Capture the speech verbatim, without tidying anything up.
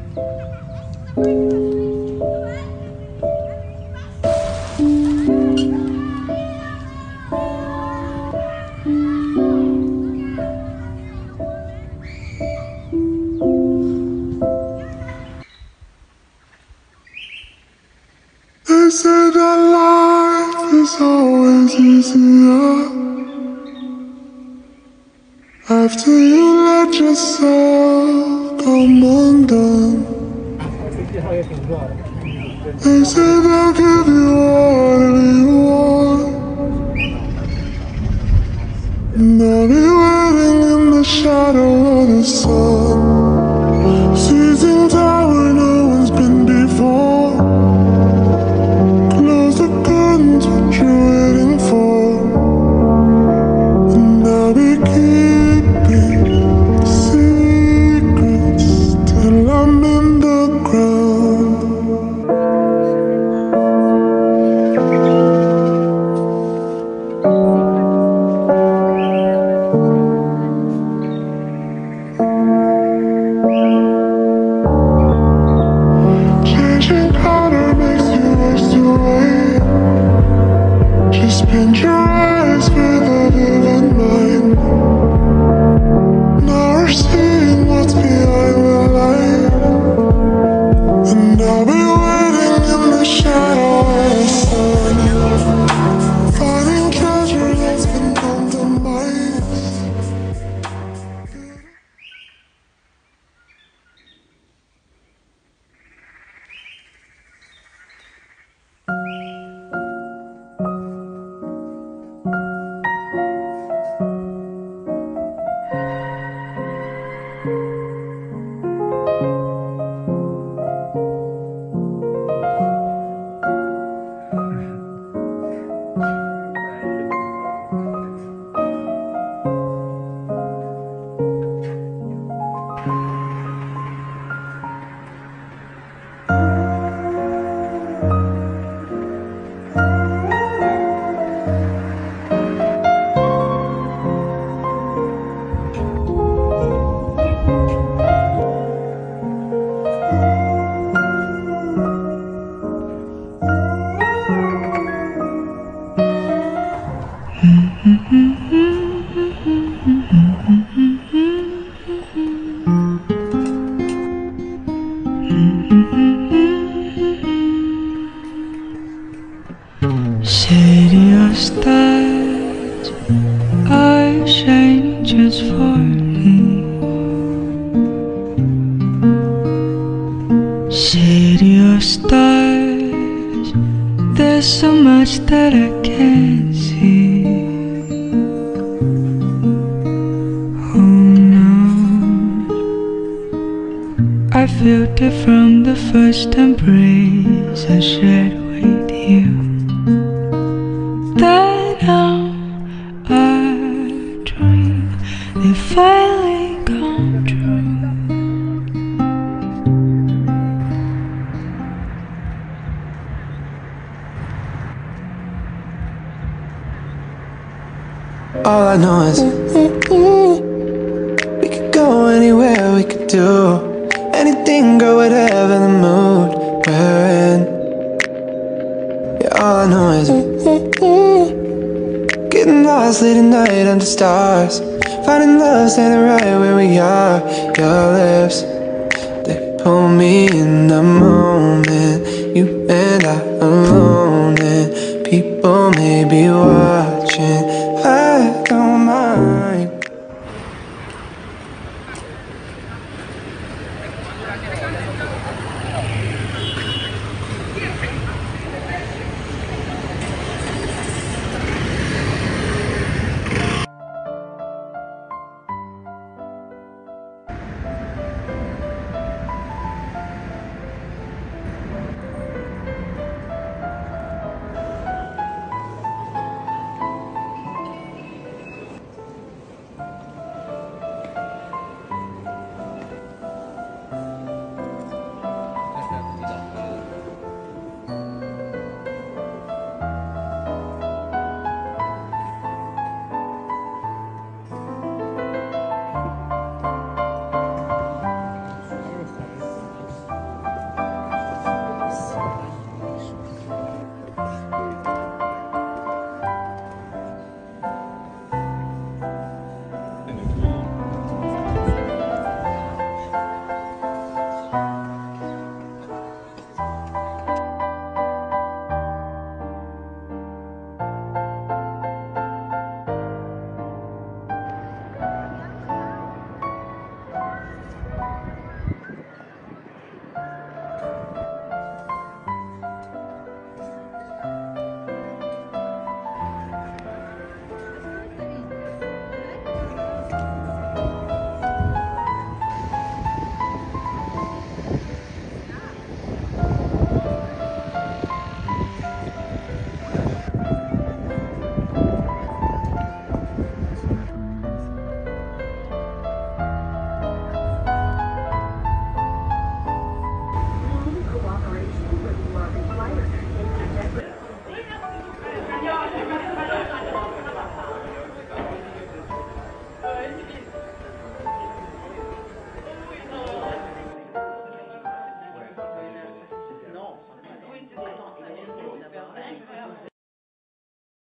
They say that life is always easier after you let yourself come undone. They say they'll give you whatever you want, and I'll be waiting in the shadow of the sun, seizing time where no one's been before. Close the curtains, what you're waiting for, and I'll be keeping secrets till I'm in the ground. Changing color makes you waste away. Just paint your eyes with a vivid mind. Now we're seeing what's behind the light, and I'll be waiting in the shadow of the sun, finding treasure that's been compromised. City of stars are shining just for me. City of stars, there's so much that I can't see. Who knows? I felt it from the first embrace I shared with you. That now our dream, they finally come true. All I know is we could go anywhere, we could do anything, girl, whatever the mood we're in. Yeah, all I know is getting lost late at night under stars, finding love standing right where we are. Your lips, they pull me in the moment, you and I alone, and people may be watching.